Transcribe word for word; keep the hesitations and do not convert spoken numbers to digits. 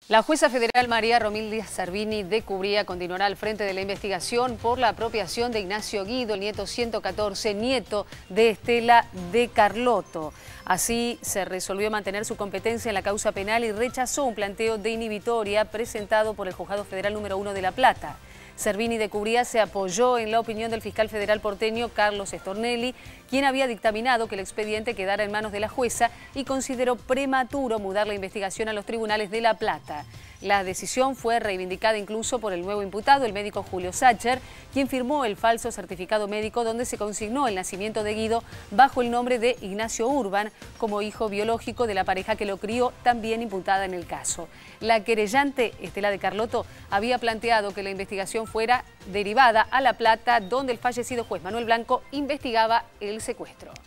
La jueza federal María Romilda Servini de Cubría continuará al frente de la investigación por la apropiación de Ignacio Guido, el nieto ciento catorce, nieto de Estela de Carlotto. Así se resolvió mantener su competencia en la causa penal y rechazó un planteo de inhibitoria presentado por el Juzgado Federal número uno de La Plata. Servini de Cubría se apoyó en la opinión del fiscal federal porteño Carlos Stornelli, quien había dictaminado que el expediente quedara en manos de la jueza y consideró prematuro mudar la investigación a los tribunales de La Plata. La decisión fue reivindicada incluso por el nuevo imputado, el médico Julio Sacher, quien firmó el falso certificado médico donde se consignó el nacimiento de Guido bajo el nombre de Ignacio Urban como hijo biológico de la pareja que lo crió, también imputada en el caso. La querellante, Estela de Carlotto, había planteado que la investigación fuera derivada a La Plata, donde el fallecido juez Manuel Blanco investigaba el secuestro.